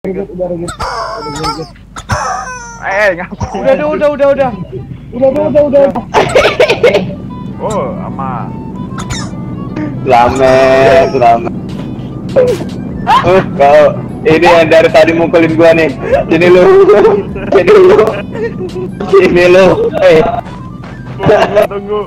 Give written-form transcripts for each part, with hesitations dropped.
Ngapain? Udah. Oh, aman. Selamat. Kau ini yang dari tadi mukulin gua nih. Sini lu. Tunggu.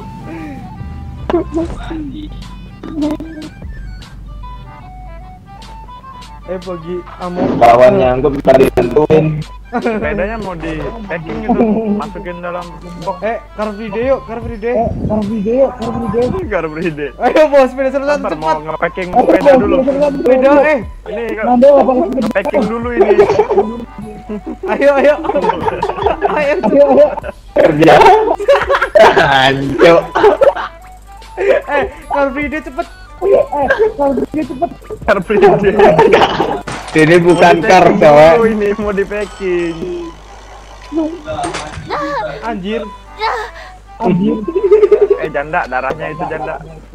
Bagi amo Kawan nyangkut tadi tentuin. Sepedanya mau di packing itu, masukin dalam box. car free day. Gar beride. Ayo bos, sepeda serusan Ntar cepat. mau nge-packing sepeda dulu. Sepeda Ini nge-packing dulu ini. Ayo. Kerja. Hancur. Car free day cepet. Gar beride. Ini bukan car, cewek. Ini mau di packing. Anjir. Janda, darahnya itu janda.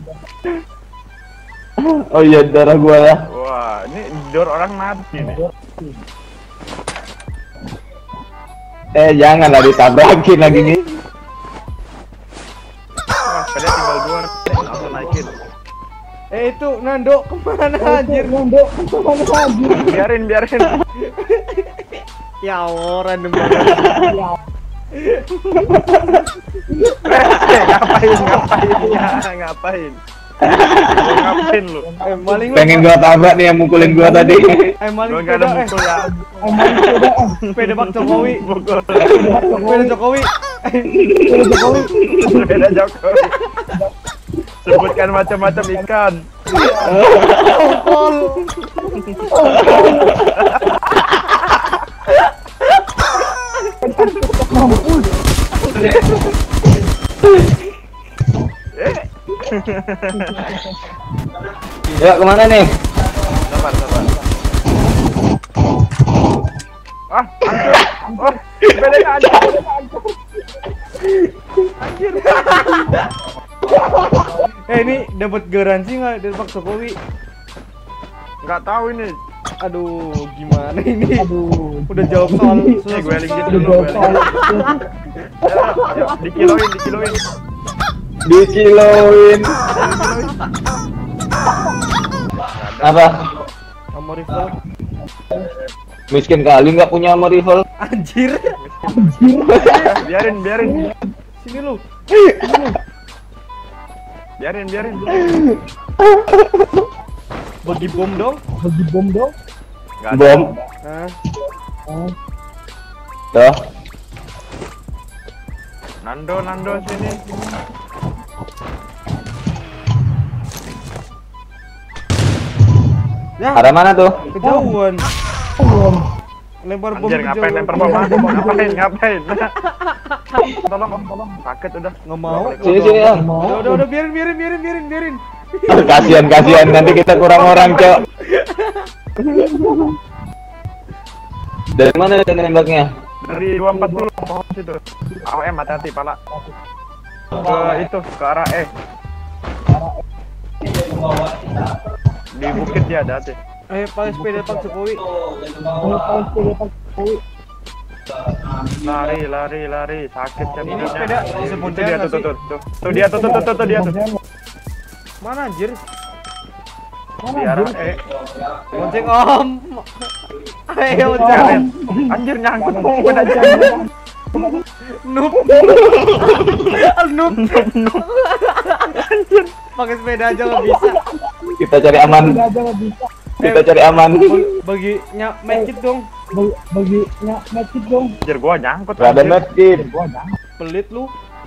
Oh iya, darah gua ya. Wah, ini door orang mati nih. Janganlah ditabrakin lagi nih. Wah, sepeda tinggal 2, langsung naikin. Itu Nando kemana anjir? Biarin. Ya Allah, random banget. Ngapain? Ngapain lu? Maling lu. Pengen gua tabrak nih yang mukulin gua tadi. Maling Gua nggak ada sepeda. mukul ya. Sepeda Pak Jokowi. Mukul. Sepeda Jokowi. Sepeda Jokowi. Sebutkan macam-macam ikan. Pol. Ya kemana nih? Sabar. Hancur. Oh, sepedanya hancur. Anjir. Ini dapat garansi nggak dari Pak Jokowi? Nggak tahu ini. Aduh, gimana ini? Udah jawab soal Gue linkin dulu. Ayo, dikiloin. Apa? Sama rifle. Miskin kali nggak punya armor rifle. Anjir. Biarin. Sini lu. Biarin. Bagi bom dong. Nggak ada. Bom. Nah, Tuh. Nando sini. ya Ada mana tuh? kejauhan. Lempar bom. Anjir, ngapain lempar bom? Ngapain? Tolong. Sakit udah. Nggak mau. Sini ya. Udah biarin. Kasihan nanti kita kurang orang, Cok. Dari mana nembaknya? Dari 240 pohon situ. AWM hati-hati pala. Ke arah di bukit dia ada hati. Pakai sepeda Pak Jokowi. Lari, sakit kan. Ini sepeda Itu dia tuh dia tuh. Mana anjir? Di arah Bonceng om. Ayo Jangan. Anjir nyangkut sepeda aja. Noob. Pakai sepeda aja nggak bisa. Kita cari aman. Bagi medkit dong. Anjir gua nyangkut. Gak ada anjir. medkit. Pelit lu.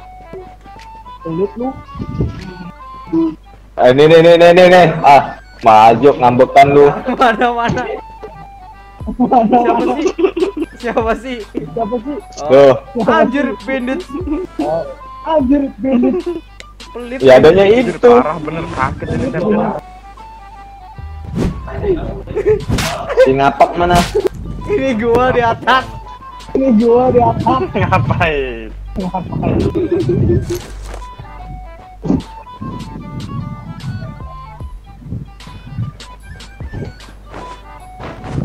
Nih. Maju ngambekan lu. Mana? Siapa sih? Tuh. Anjir bandit. Pelit. Ya adanya Anjir, itu. parah bener sakit ini tempelnya. Si ngapak mana? Ini gua di atas. Ngapain?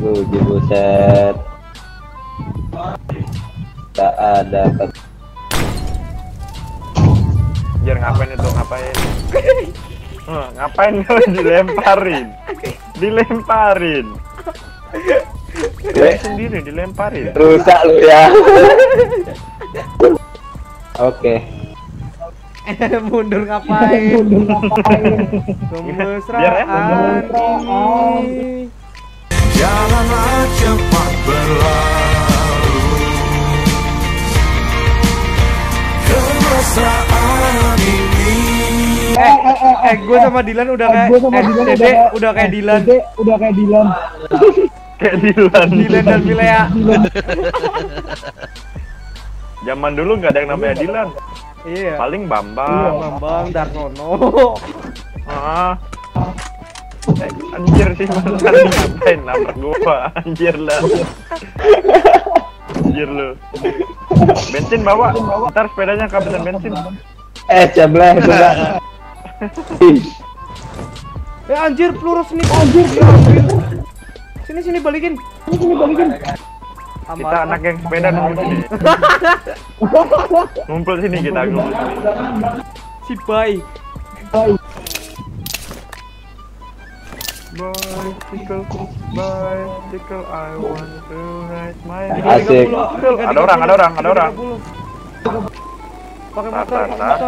Buset. Tak ada. Anjir, ngapain itu, ngapain? Ngapain kalian dilemparin? Dilemparin. Dia sendiri dilemparin. Rusak lu ya. Oke. Mundur ngapain? Kemesraan ini. Jalanlah cepat berlalu, kemesraan ini. Gue sama Dilan udah kayak Dede udah kayak Dilan. Kayak Dilan. Dilan dan Milea. Zaman dulu nggak ada yang namanya Dilan. Iya. Paling Bambang. Bambang Darsono. Anjir sih mantan ngapain nabrak gua, anjir lah. Anjir lu. Bensin bawa, ntar sepedanya kehabisan bensin. Cebleh sudah. Anjir peluru sini. Sini balikin. Kita anak geng sepeda ngumpul sini. Ngumpul sini kita ngumpul sini. Si Bay. Bicycle, I want to ride my Asik. Ada orang. Pakai motor.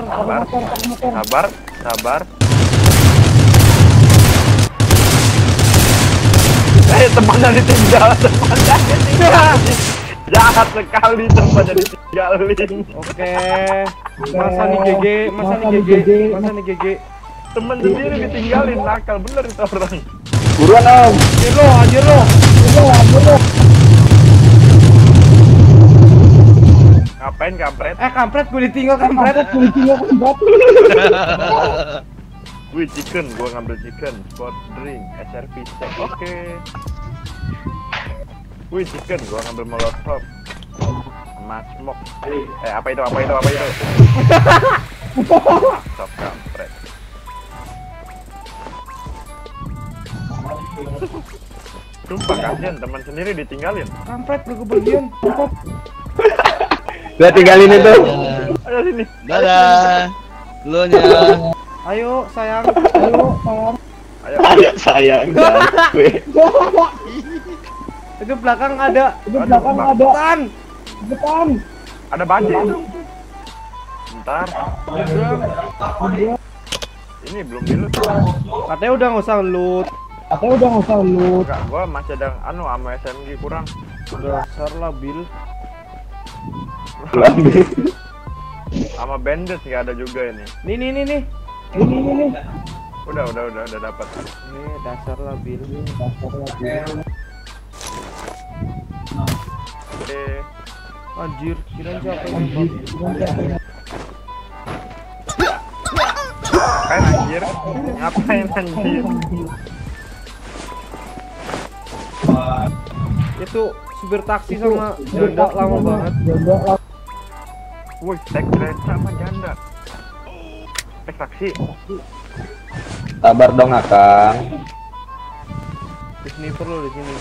Sabar. Temannya ditinggal. Jahat sekali temannya ditinggalin. Oke. Masa nih GG. Temen sendiri ditinggalin, nakal bener itu orang. Buruan Om. Anjir lo. Ngapain kampret? Kampret gue ditinggal kampret. Wih, chicken, gua ngambil chicken, sport drink, SRP steak, oke. Wih, chicken, gua ngambil molotov, sama smoke. Apa itu? Stop kampret. Sumpah kasihan, teman sendiri ditinggalin. Kampret gue kebagian. Gua tinggalin itu. Ayo sini. Dadah. Lu nya. Ayo sayang. Ayo sayang. Itu belakang ada. Depan. Ada banjir. Bentar. Ini belum dilut. Katanya udah nggak usah loot. Enggak, gua masih ada sama SMG kurang. Dasar lah Bill. Sama bandit nggak ada juga ini. Nih. Udah dapat. Nih dasar lah Bill. Anjir, kirain siapa yang nembak? Ngapain anjir? Itu supir taksi sama janda lama banget. Wih, tek kereta sama janda. Taksi. Sabar dong Akang. Di sniper lo di sini.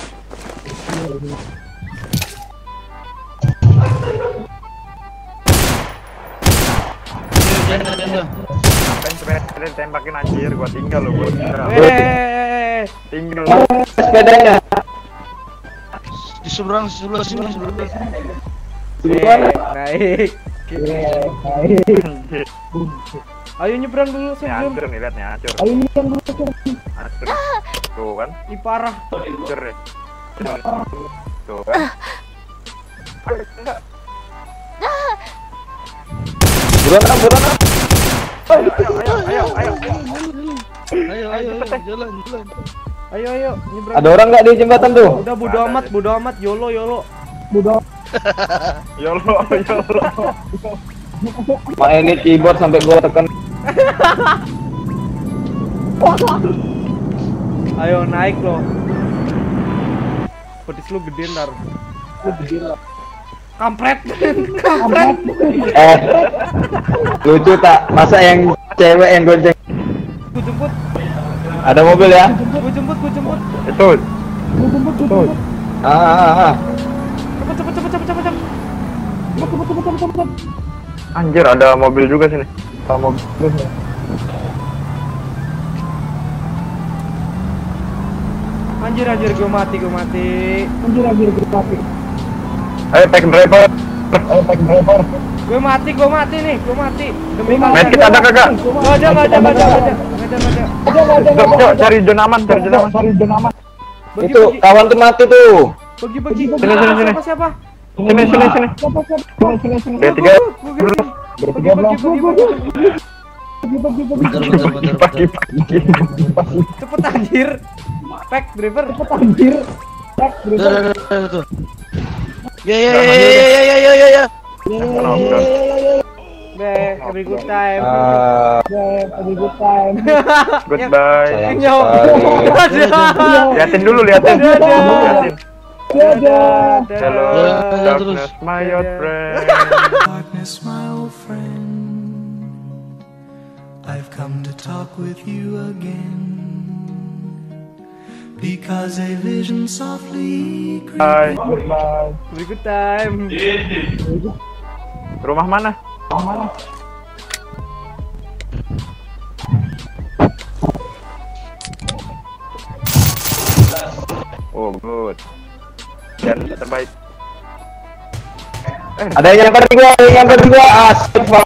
Ngapain sepeda tembakin anjir, gua tinggal lo, gua tinggal. Tinggal. Sepedanya. Di seberang sebelah sini. Naik. Anjir. Ayo nyebrang dulu Nih sebelum. hancur nih, lihat nih hancur. Hancur. Tuh kan, Parah. hancur deh. Tuh kan. Enggak. Buruan. Ayo. Ayo, jalan. Ayo nyebrang. Ada orang nggak di jembatan tuh? Udah bodo amat, YOLO. Yolo. Main ini keyboard sampai gua tekan. Ayo naik lo. Petis lu gede ntar. Kampret. Lucu tak? Masa yang cewek yang gonceng? Gue jemput. Ada mobil ya? Gue jemput. Itu Cepet. Anjir, ada mobil juga sini. Mobil. Anjir, gue mati. Ayo, pack driver. Gue mati nih. Demi Main kita ada kagak? Gak ada. Cok, cari zona aman. Itu kawan tuh mati tuh. Bagi. Sini. Siapa? Sini. Bertiga. Bentar. Cepet anjir. Pack driver. Tuh. Ya. Every good time. Goodbye. Sayang Nyawa. sekali. Liatin dulu. Liatin. Dadah. Hello, Dadah, darkness, my old friend. Darkness, my old friend, I've come to talk with you again, because a vision softly Bye. Every good time. Rumah mana? Oh, good. Dan terbaik. Ada yang nyamper di gua, asik Pak.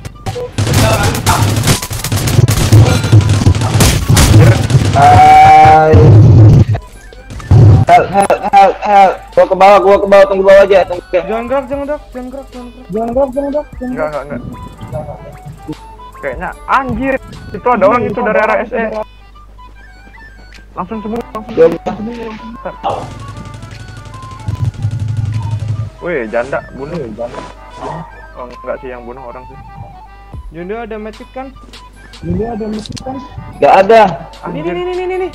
Help. Gua ke bawah, tunggu bawah aja, tunggu. Jangan gerak. Enggak. Kayaknya anjir, itu ada orang itu dari arah SE. Langsung semua. Wih, janda bunuh. Oh, enggak sih yang bunuh orang sih. Jondo ada medkit kan? Gak ada. Ini.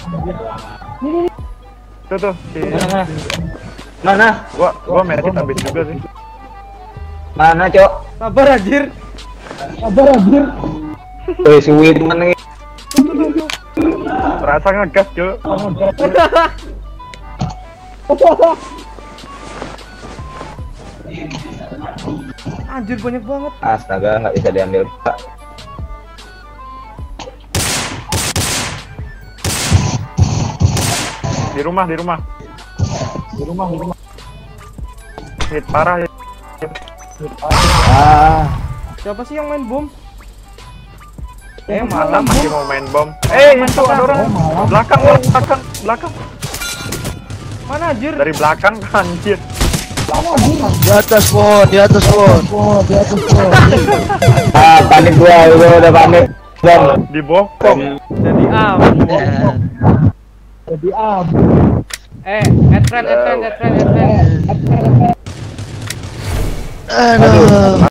Tuh. Mana? Gua medkit habis juga sih. Mana, Cok? Sabar anjir. Suwi temen nih. Rasa ngegas, Cuk. Anjir banyak banget. Astaga, nggak bisa diambil, Pak. Di rumah. Hit parah ya. Siapa sih yang main bom? Mana masih mau main bom? Itu ada orang. Belakang. Mana anjir? Dari belakang, anjir. Di atas pohon. Panik gua udah panik. Dan Dibokong. Jadi headfriend. Aduh.